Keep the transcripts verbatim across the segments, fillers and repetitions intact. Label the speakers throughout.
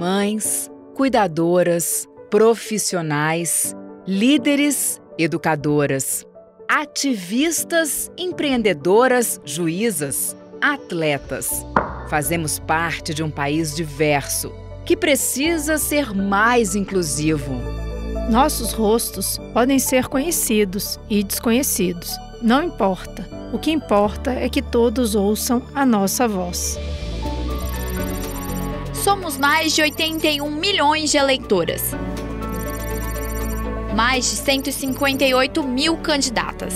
Speaker 1: mães, cuidadoras, profissionais, líderes, educadoras, ativistas, empreendedoras, juízas, atletas. Fazemos parte de um país diverso, que precisa ser mais inclusivo.
Speaker 2: Nossos rostos podem ser conhecidos e desconhecidos. Não importa. O que importa é que todos ouçam a nossa voz.
Speaker 3: Somos mais de oitenta e um milhões de eleitoras. Mais de cento e cinquenta e oito mil candidatas.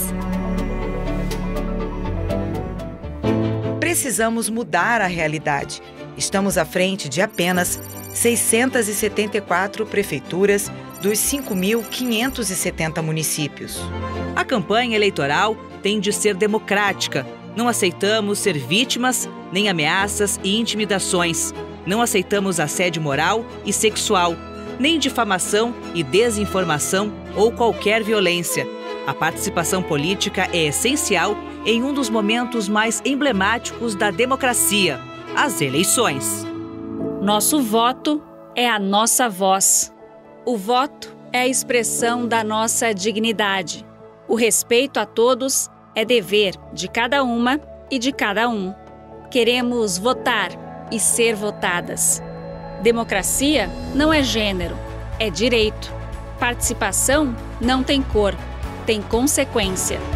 Speaker 4: Precisamos mudar a realidade. Estamos à frente de apenas seiscentas e setenta e quatro prefeituras dos cinco mil quinhentos e setenta municípios.
Speaker 5: A campanha eleitoral tem de ser democrática. Não aceitamos ser vítimas, nem ameaças e intimidações. Não aceitamos assédio moral e sexual, nem difamação e desinformação ou qualquer violência. A participação política é essencial em um dos momentos mais emblemáticos da democracia, as eleições.
Speaker 6: Nosso voto é a nossa voz. O voto é a expressão da nossa dignidade. O respeito a todos é dever de cada uma e de cada um. Queremos votar e ser votadas. Democracia não é gênero, é direito. Participação não tem cor, tem consequência.